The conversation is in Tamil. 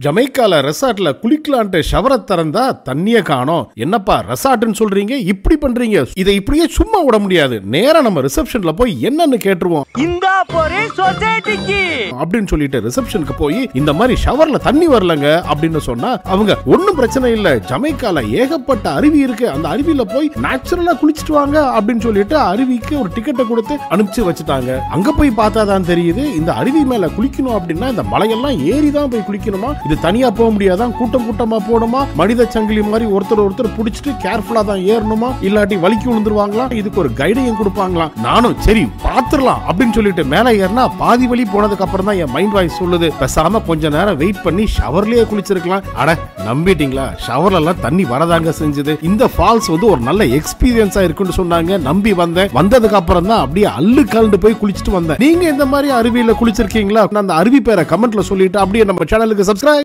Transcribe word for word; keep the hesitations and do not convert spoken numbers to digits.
ஜமைக்கால ரெசார்ட்ல குளிக்கலான்ட்டு ஷவரை திறந்தா தண்ணிய காணோம். என்னப்பா ரெசார்ட்னு சொல்றீங்க, இப்படி பண்றீங்க? இதை இப்படியே சும்மா விட முடியாது. நேரா நம்ம ரிசப்ஷன்ல போய் என்னன்னு கேட்டுருவோம். இந்தா போரே சொசைட்டிக்கு அப்படின்னு சொல்லிட்டு ரிசப்ஷனுக்கு போய் இந்த மாதிரி ஷவர்ல தண்ணி வரலங்க அப்படின்னு சொன்னா அவங்க ஒன்னும் பிரச்சனை இல்ல, ஜமைக்கால ஏகப்பட்ட அருவி இருக்கு, அந்த அருவியில போய் நேச்சுரலா குளிச்சுட்டு வாங்க அப்படின்னு சொல்லிட்டு அருவிக்கு ஒரு டிக்கெட்டை கொடுத்து அனுப்பிச்சு வச்சுட்டாங்க. அங்க போய் பார்த்தா தான் தெரியுது, இந்த அருவி மேல குளிக்கணும் அப்படின்னா இந்த மலையெல்லாம் ஏறி தான் போய் குளிக்கணுமா, இது தனியா போக முடியாதான், கூட்டம் கூட்டமா போகணுமா, மனித சங்கிலி மாதிரி ஒருத்தர் ஒருத்தர் பிடிச்சிட்டு கேர்ஃபுல்லா தான் ஏறணுமா, இல்லாட்டி வலிக்கு விழுந்துருவாங்களா, இதுக்கு ஒரு கைடையும் கொடுப்பாங்களாம். நானும் சரி பாத்துரலாம் அப்படின்னு சொல்லிட்டு மேல ஏறினா பாதி வழி போனதுக்கு அப்புறம் தான் என் மைண்ட் வாய்ஸ் சொல்லுது, பேசாம கொஞ்ச நேரம் வெயிட் பண்ணி ஷவர்லயே குளிச்சிருக்கலாம். அட நம்பிட்டீங்களா, ஷவர்ல எல்லாம் தண்ணி வரதாங்க செஞ்சது. இந்த ஃபால்ஸ் வந்து ஒரு நல்ல எக்ஸ்பீரியன்ஸா இருக்குன்னு சொன்னாங்க, நம்பி வந்தேன். வந்ததுக்கு அப்புறம் தான் அப்படியே அள்ளு கலந்து போய் குளிச்சுட்டு வந்தேன். நீங்க இந்த மாதிரி அருவியில குளிச்சிருக்கீங்களா? அந்த அருவி பேரை கமெண்ட்ல சொல்லிட்டு அப்படியே நம்ம சேனலுக்கு சப்ஸ்கிரைப்